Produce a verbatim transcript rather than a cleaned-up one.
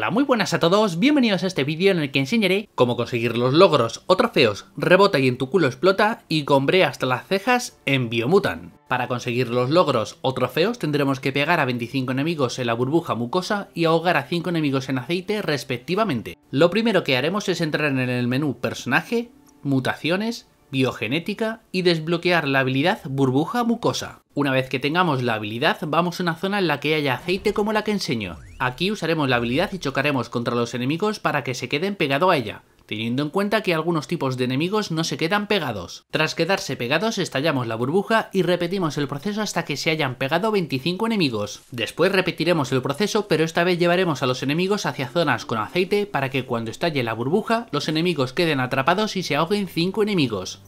Hola, muy buenas a todos, bienvenidos a este vídeo en el que enseñaré cómo conseguir los logros o trofeos Rebota y en tu culo explota y con brea hasta las cejas en Biomutant. Para conseguir los logros o trofeos tendremos que pegar a veinticinco enemigos en la burbuja mucosa y ahogar a cinco enemigos en aceite respectivamente. Lo primero que haremos es entrar en el menú Personaje, Mutaciones, Biogenética y desbloquear la habilidad Burbuja Mucosa. Una vez que tengamos la habilidad, vamos a una zona en la que haya aceite como la que enseño. Aquí usaremos la habilidad y chocaremos contra los enemigos para que se queden pegados a ella, teniendo en cuenta que algunos tipos de enemigos no se quedan pegados. Tras quedarse pegados, estallamos la burbuja y repetimos el proceso hasta que se hayan pegado veinticinco enemigos. Después repetiremos el proceso, pero esta vez llevaremos a los enemigos hacia zonas con aceite para que cuando estalle la burbuja, los enemigos queden atrapados y se ahoguen cinco enemigos.